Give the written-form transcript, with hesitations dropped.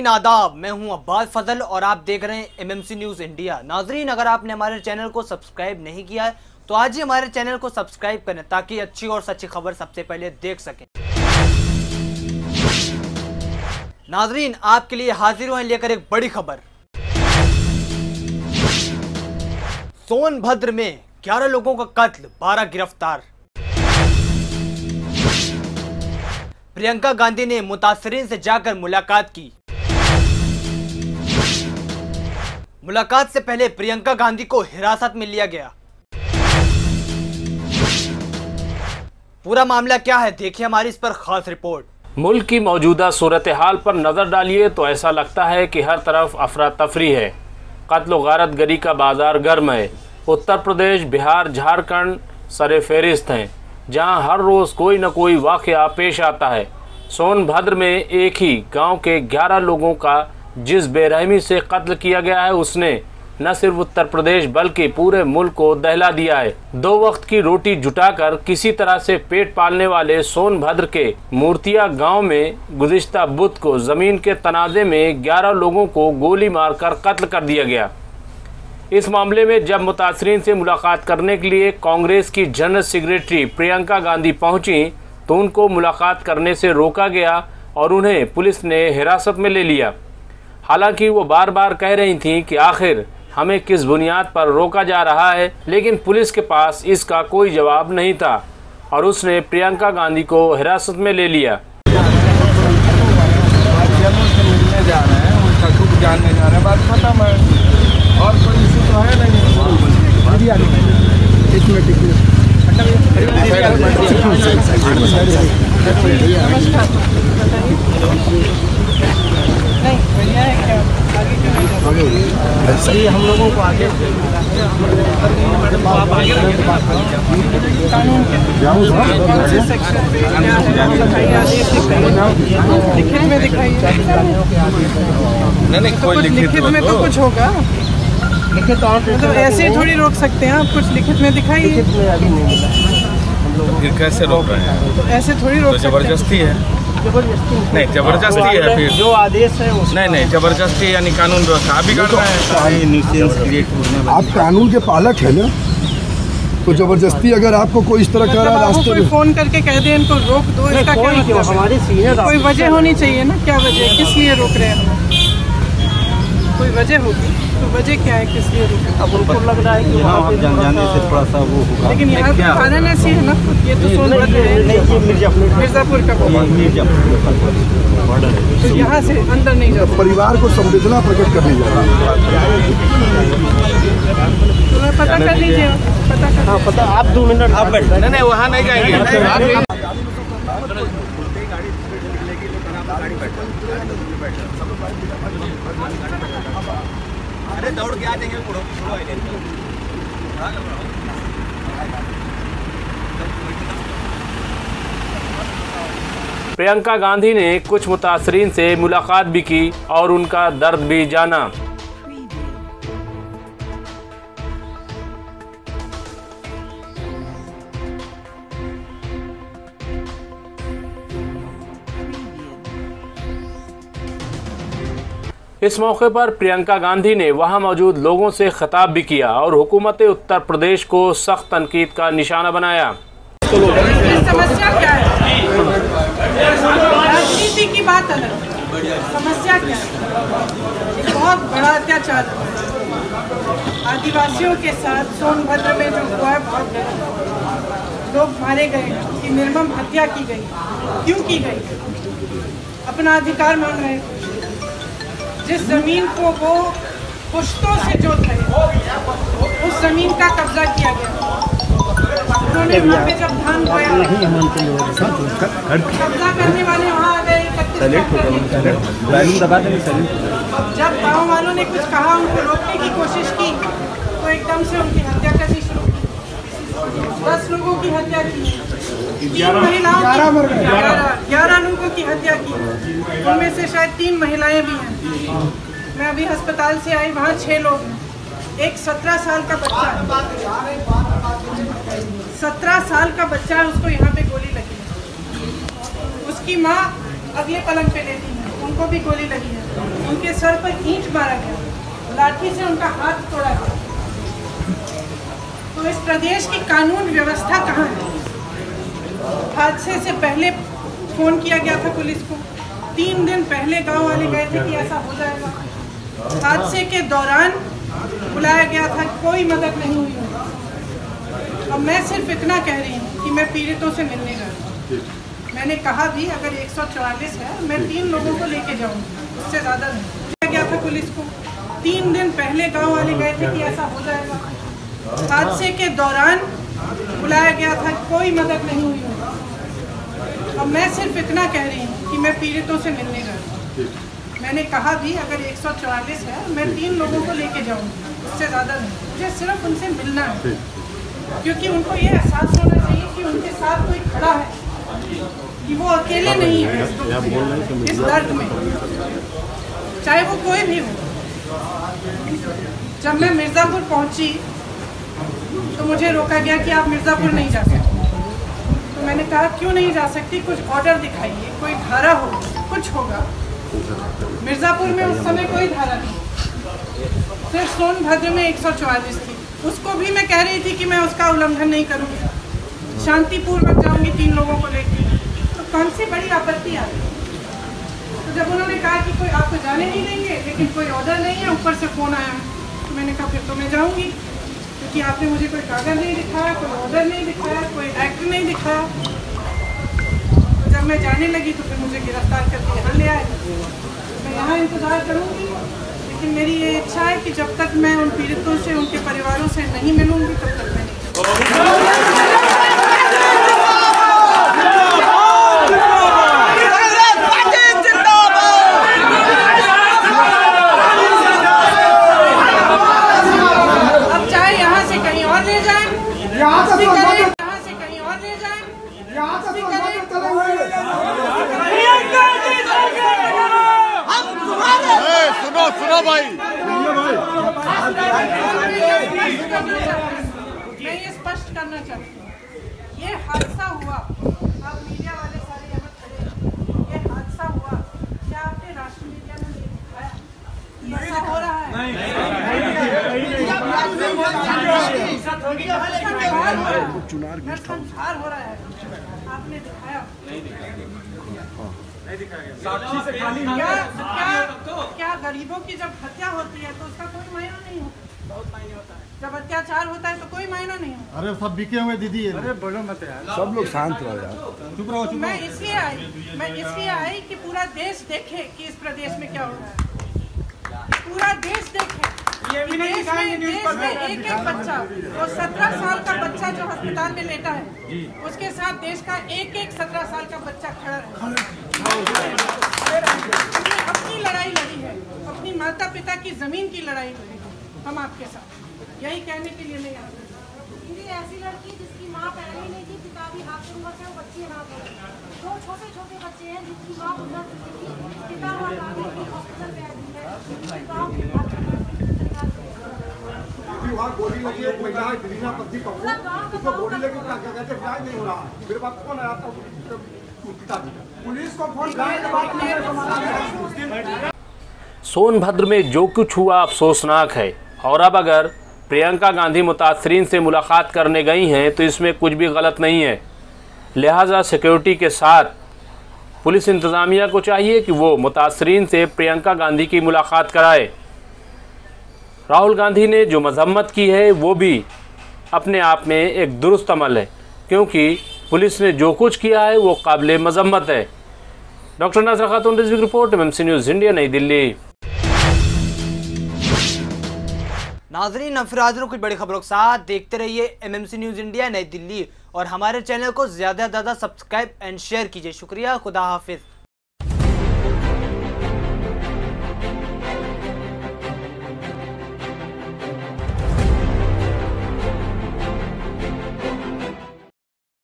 नाज़रीन आदाब, मैं हूं अब्बास फजल और आप देख रहे हैं एमएमसी न्यूज़ इंडिया। नाज़रीन, अगर आपने हमारे चैनल को सब्सक्राइब नहीं किया है तो आज ही हमारे चैनल को सब्सक्राइब करें ताकि अच्छी और सच्ची खबर सबसे पहले देख सकें। नाज़रीन, आपके लिए हाजिर हुए लेकर एक बड़ी खबर। सोनभद्र में 11 लोगों का कत्ल, 12 गिरफ्तार। प्रियंका गांधी ने मुतासरीन से जाकर मुलाकात की। मुलाकात से पहले प्रियंका गांधी को हिरासत में लिया गया। पूरा मामला क्या है, देखिए हमारी इस पर खास रिपोर्ट। मुल्क की मौजूदा सूरत हाल पर नज़र डालिए तो ऐसा लगता है कि हर तरफ अफरा तफरी है। कत्ल व गारतगरी का बाजार गर्म है। उत्तर प्रदेश, बिहार, झारखंड सरे फहरिस्त हैं, जहां हर रोज़ कोई न कोई वाक़या पेश आता है। सोनभद्र में एक ही गांव के 11 लोगों का जिस बेरहमी से कत्ल किया गया है, उसने न सिर्फ उत्तर प्रदेश बल्कि पूरे मुल्क को दहला दिया है। 2 वक्त की रोटी जुटाकर किसी तरह से पेट पालने वाले सोनभद्र के मूर्तिया गांव में गुज़िश्ता बुध को ज़मीन के तनाज़े में 11 लोगों को गोली मारकर कत्ल कर दिया गया। इस मामले में जब मुतासरीन से मुलाकात करने के लिए कांग्रेस की जनरल सेक्रेटरी प्रियंका गांधी पहुंची तो उनको मुलाकात करने से रोका गया और उन्हें पुलिस ने हिरासत में ले लिया। हालांकि वो बार बार कह रही थीं कि आखिर हमें किस बुनियाद पर रोका जा रहा है, लेकिन पुलिस के पास इसका कोई जवाब नहीं था और उसने प्रियंका गांधी को हिरासत में ले लिया। जा रहे हैं, उनका दुख जानने जा रहे हैं, बात खत्म है और कोई इशू तो है नहीं। हम लोगों को आगे कानून लिखित में दिखाइए। नहीं, कोई लिखित में तो कुछ होगा, लिखित तो ऐसे थोड़ी रोक सकते हैं आप, कुछ लिखित में दिखाइए। फिर कैसे रोक रहे हैं? तो ऐसे थोड़ी रोक, जबरदस्ती है। नहीं, जबरदस्ती है फिर जो आदेश है नहीं, जबरदस्ती यानी कानून व्यवस्था बिगड़ रहा है। आप कानून के पालक है ना, तो जबरदस्ती अगर आपको कोई इस तरह का रास्ते में फोन करके कह दे इनको रोक दो, इसका क्या मतलब? हमारे सीनियर कोई वजह होनी चाहिए ना, क्या वजह, किस लिए रोक रहे हैं? कोई वजह होगी तो वजह क्या है, किस लिए रोक रहे हैं? अब उनको लग रहा है कि आप जाने से थोड़ा सा वो होगा, लेकिन यहाँ तो कानून ऐसी है ना। ये तो सोनभद्र है, मिर्जापुर का तो यहाँ से अंदर नहीं जाता। परिवार को संवेदना प्रकट करने जा रहा है। तो पता कर लीजिए, पता कर। हाँ, पता। आप 2 मिनट आप बैठ। नहीं, वहाँ नहीं जाएंगे। अरे दौड़ के आ जाएंगे। प्रियंका गांधी ने कुछ मुतासरीन से मुलाकात भी की और उनका दर्द भी जाना। इस मौके पर प्रियंका गांधी ने वहां मौजूद लोगों से खिताब भी किया और हुकूमत उत्तर प्रदेश को सख्त तनकीद का निशाना बनाया। समस्या क्या है? राजनीति की बात अलग, समस्या क्या है? बहुत बड़ा अत्याचार आदिवासियों के साथ सोनभद्र में जो हुआ है, बहुत गलत। लोग मारे गए, उनकी निर्मम हत्या की गई। क्यों की गई? अपना अधिकार मांग रहे थे। जिस जमीन को वो पुश्तों से जोत रहे, उस जमीन का कब्जा किया गया। उन्होंने वहाँ पे जब धान बोया, कब्जा करने वाले वहाँ आ गए। जब गाँव वालों ने कुछ कहा, उनको रोकने की कोशिश की तो एकदम से उनकी हत्या करनी शुरू की। 10 लोगों की हत्या की, 3 महिलाओं की, 11 लोगों की हत्या की। उनमें से शायद 3 महिलाएं भी हैं। मैं अभी अस्पताल से आई, वहाँ 6 लोग हैं। एक 17 साल का बच्चा है, 17 साल का बच्चा है, उसको यहाँ पे गोली लगी। उसकी माँ अगले पलंग पे लेटी है। उनको भी गोली लगी है। उनके सर पर ईंट मारा गया, लाठी से उनका हाथ तोड़ा गया। तो इस प्रदेश की कानून व्यवस्था कहाँ है? हादसे से पहले फोन किया गया था पुलिस को, 3 दिन पहले गांव वाले गए थे कि ऐसा हो जाएगा। हादसे के दौरान बुलाया गया था, कोई मदद नहीं हुई। अब मैं सिर्फ इतना कह रही हूँ कि मैं पीड़ितों से मिलने गई। मैंने कहा भी अगर 144 है मैं 3 लोगों को लेके जाऊंगी, उससे ज़्यादा नहीं। बुलाया गया था पुलिस को, 3 दिन पहले गांव वाले गए थे कि ऐसा हो जाएगा। हादसे के दौरान बुलाया गया था, कोई मदद नहीं हुई। अब मैं सिर्फ इतना कह रही हूँ कि मैं पीड़ितों से मिलने गई। मैंने कहा भी अगर 144 है मैं 3 लोगों को लेके जाऊंगी, उससे ज़्यादा नहीं। मुझे सिर्फ उनसे मिलना है, क्योंकि उनको ये एहसास होना चाहिए कि उनके साथ कोई खड़ा है, कि वो अकेले नहीं है इस दर्द में, चाहे वो कोई भी हो। जब मैं मिर्ज़ापुर पहुंची तो मुझे रोका गया कि आप मिर्ज़ापुर नहीं जा सकते। तो मैंने कहा क्यों नहीं जा सकती? कुछ ऑर्डर दिखाइए, कोई धारा हो, कुछ होगा। मिर्ज़ापुर में उस समय कोई धारा नहीं, सिर्फ सोनभद्र में 144 थी। उसको भी मैं कह रही थी कि मैं उसका उल्लंघन नहीं करूँगी, शांतिपूर्वक जाऊँगी 3 लोगों को लेकर। तो कौन सी बड़ी आपत्ति आ गई? तो जब उन्होंने कहा कि कोई आपको जाने नहीं देंगे, लेकिन कोई ऑर्डर नहीं है, ऊपर से फ़ोन आया है, तो मैंने कहा फिर तो मैं जाऊँगी, क्योंकि आपने मुझे कोई कागज़ नहीं दिखाया, कोई ऑर्डर नहीं दिखाया, कोई एक्ट नहीं दिखाया। तो जब मैं जाने लगी तो फिर मुझे गिरफ्तार करके यहाँ ले आए। मैं यहाँ इंतज़ार करूँगी, लेकिन मेरी ये इच्छा है कि जब तक मैं उन पीड़ितों से, उनके परिवारों से नहीं मिलूँगी तब तक मैं नहीं। अब चाहे यहाँ से कहीं और ले जाए, यहाँ से कहीं और ले जाए, सुनो भाई, मैं ये स्पष्ट करना चाहती हूँ, ये हादसा हुआ, आप मीडिया वाले सारे यहाँ खड़े हैं, ये हादसा हुआ, क्या आपने राष्ट्रीय मीडिया में ये दिखाया कि ऐसा हो रहा है? संहार हो रहा है, आपने दिखाया? क्या गरीबों की जब हत्या होती है तो उसका कोई मायना नहीं होता? बहुत मायने होता है। जब अत्याचार होता है तो कोई मायना नहीं होता। अरे सब बिके हुए दीदी, अरे बोलो मत यार, सब लोग शांत रहो यार, चुप रहो। मैं इसलिए आई कि पूरा देश देखे कि इस प्रदेश में क्या हो रहा है, पूरा देश देखे। ये भी नहीं देश में एक बच्चा, वो 17 साल का बच्चा जो अस्पताल में लेटा है, उसके साथ देश का एक 17 साल का बच्चा खड़ा है। अपनी लड़ाई लड़ी है, अपनी माता पिता की जमीन की लड़ाई लड़ी है, हम आपके साथ। यही कहने के लिए मैं यहाँ ऐसी लड़की जिसकी माँ पैदा ही नहीं थी, पिता भी हाथ उम्र से, वो बच्ची यहाँ पर 2 छोटे बच्चे हैं जिसकी माँ गुजर चुकी थी, पिता हॉस्पिटल में वहाँ गोली लगी, एक महिला है दिलीना पति पप्पू, उसको गोली लगी, क्या कहते हैं इलाज नहीं हो रहा। मेरे पास कौन है आपका पिताजी, पुलिस को फोन करके। सोनभद्र में जो कुछ हुआ अफसोसनाक है, और अब अगर प्रियंका गांधी मुतासरीन से मुलाकात करने गई हैं तो इसमें कुछ भी गलत नहीं है। लिहाजा सिक्योरिटी के साथ पुलिस इंतज़ामिया को चाहिए कि वो मुतासरीन से प्रियंका गांधी की मुलाकात कराए। राहुल गांधी ने जो मजम्मत की है वो भी अपने आप में एक दुरुस्त अमल है, क्योंकि पुलिस ने जो कुछ किया है वो काबिल मजम्मत है। डॉक्टर नाज़रा खातून रिपोर्ट, एमएमसी न्यूज़ इंडिया, नई दिल्ली। नाज़रीन, फिर कुछ बड़ी खबरों के साथ देखते रहिए एमएमसी न्यूज़ इंडिया, नई दिल्ली, और हमारे चैनल को ज़्यादा से ज़्यादा सब्सक्राइब एंड शेयर कीजिए। शुक्रिया, खुदा हाफिज़।